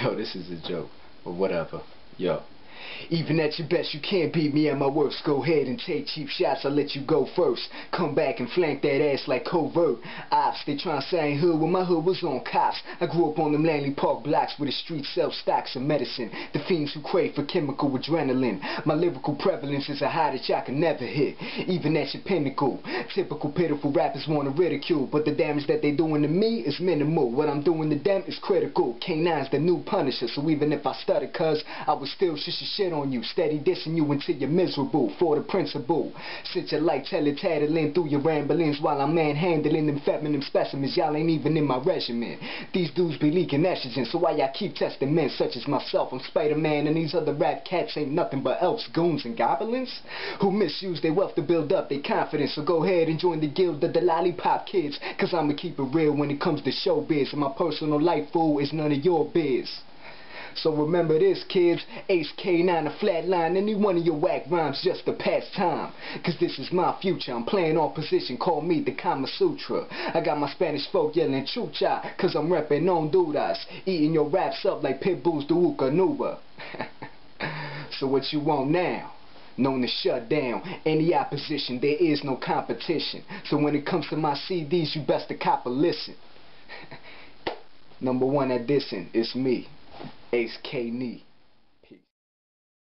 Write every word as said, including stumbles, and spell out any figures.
Yo, this is a joke, but whatever. Yo. Even at your best, you can't beat me at my worst. Go ahead and take cheap shots, I'll let you go first. Come back and flank that ass like covert ops. They tryna say I ain't hood when my hood was on cops. I grew up on them Langley Park blocks where the streets sell stocks of medicine. The fiends who crave for chemical adrenaline. My lyrical prevalence is a high that y'all can never hit, even at your pinnacle. Typical pitiful rappers wanna ridicule, but the damage that they doing to me is minimal. What I'm doing to them is critical. K nine's the new Punisher, so even if I stutter, cuz I would still shush your shit on you, steady dissing you until you're miserable for the principle. Sit your light tattling through your ramblings while I'm manhandling them feminine specimens. Y'all ain't even in my regimen. These dudes be leaking estrogen, so why y'all keep testing men such as myself? I'm Spider-Man and these other rap cats ain't nothing but elves, goons, and goblins who misuse their wealth to build up their confidence. So go ahead and join the guild of the lollipop kids, cause I'ma keep it real when it comes to showbiz, and my personal life, fool, is none of your biz. So remember this, kids, Ace K nine, a flatline, any one of your whack rhymes just to pass time. Cause this is my future, I'm playing all position, call me the Kama Sutra. I got my Spanish folk yelling chucha, cause I'm reppin' Honduras, eating your raps up like pit bulls do Ukanuba. So what you want now? Known to shut down any opposition, there is no competition. So when it comes to my C Ds, you best to cop a listen. Number one at dissing, it's me, Ace K nine.